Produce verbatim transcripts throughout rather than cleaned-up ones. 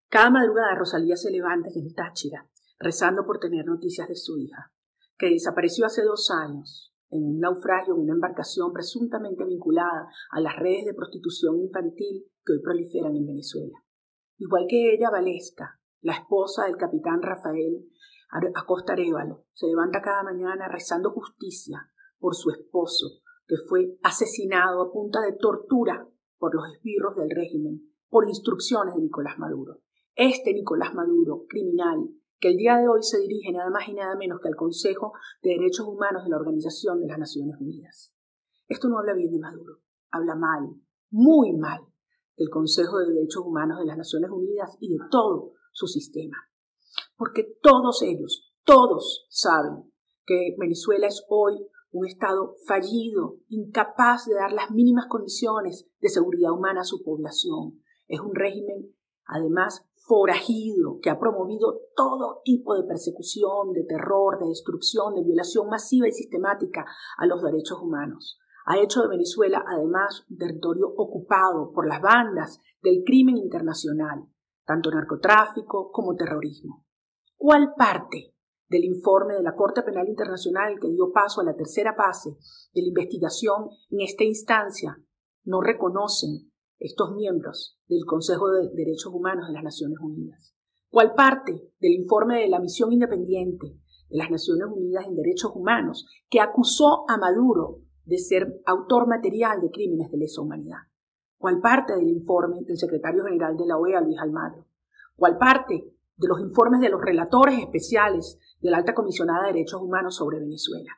Cada madrugada Rosalía se levanta en el Táchira, rezando por tener noticias de su hija, que desapareció hace dos años en un naufragio en una embarcación presuntamente vinculada a las redes de prostitución infantil que hoy proliferan en Venezuela. Igual que ella, Valesca, la esposa del capitán Rafael Acosta Arévalo, se levanta cada mañana rezando justicia por su esposo, que fue asesinado a punta de tortura por los esbirros del régimen, por instrucciones de Nicolás Maduro. Este Nicolás Maduro, criminal, que el día de hoy se dirige nada más y nada menos que al Consejo de Derechos Humanos de la Organización de las Naciones Unidas. Esto no habla bien de Maduro, habla mal, muy mal, del Consejo de Derechos Humanos de las Naciones Unidas y de todo su sistema. Porque todos ellos, todos saben que Venezuela es hoy un Estado fallido, incapaz de dar las mínimas condiciones de seguridad humana a su población. Es un régimen, además, forajido, que ha promovido todo tipo de persecución, de terror, de destrucción, de violación masiva y sistemática a los derechos humanos. Ha hecho de Venezuela, además, un territorio ocupado por las bandas del crimen internacional, tanto narcotráfico como terrorismo. ¿Cuál parte del informe de la Corte Penal Internacional que dio paso a la tercera fase de la investigación en esta instancia no reconocen estos miembros del Consejo de Derechos Humanos de las Naciones Unidas? ¿Cuál parte del informe de la Misión Independiente de las Naciones Unidas en Derechos Humanos que acusó a Maduro de ser autor material de crímenes de lesa humanidad? ¿Cuál parte del informe del secretario general de la O E A, Luis Almagro? ¿Cuál parte de los informes de los relatores especiales de la Alta Comisionada de Derechos Humanos sobre Venezuela?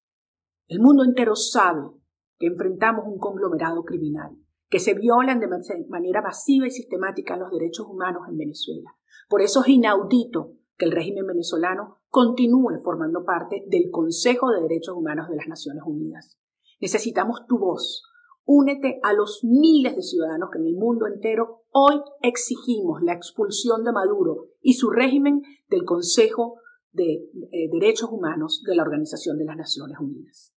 El mundo entero sabe que enfrentamos un conglomerado criminal, que se violan de manera masiva y sistemática los derechos humanos en Venezuela. Por eso es inaudito que el régimen venezolano continúe formando parte del Consejo de Derechos Humanos de las Naciones Unidas. Necesitamos tu voz. Únete a los miles de ciudadanos que en el mundo entero hoy exigimos la expulsión de Maduro y su régimen del Consejo de eh, Derechos Humanos de la Organización de las Naciones Unidas.